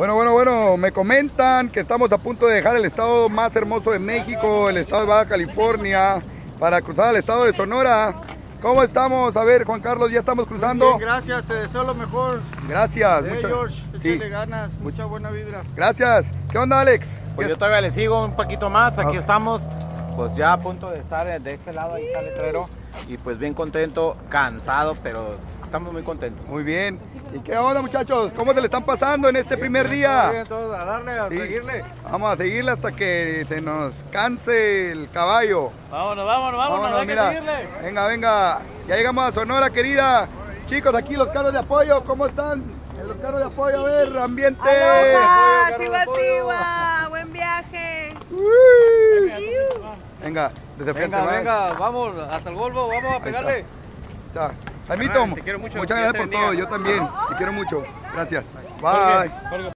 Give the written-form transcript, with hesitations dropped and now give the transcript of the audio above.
Bueno, me comentan que estamos a punto de dejar el estado más hermoso de México, el estado de Baja California, para cruzar al estado de Sonora. ¿Cómo estamos? A ver, Juan Carlos, ya estamos cruzando. Bien, gracias, te deseo lo mejor. Gracias. George, sí. échale ganas, mucha buena vibra. Gracias. ¿Qué onda, Alex? Pues yo todavía le sigo un poquito más, aquí estamos, pues ya a punto de estar de este lado, ahí está el letrero, y pues bien contento, cansado, pero estamos muy contentos. Muy bien. ¿Y qué onda, muchachos? ¿Cómo se le están pasando en este primer día? Bien, todos a darle, a seguirle. Vamos a seguirle hasta que se nos canse el caballo. Vámonos, hay mira. que seguirle. Venga, ya llegamos a Sonora, querida. Chicos, aquí los carros de apoyo, ¿cómo están? Los carros de apoyo, a ver, ambiente. ¡Aloha! ¡Siwa! ¡Buen viaje! Venga, desde frente. Venga, vamos, hasta el Volvo, vamos a pegarle. Está. Jaimito, Te quiero mucho. muchas gracias por todo, yo también, te quiero mucho. Gracias. Bye. Bye.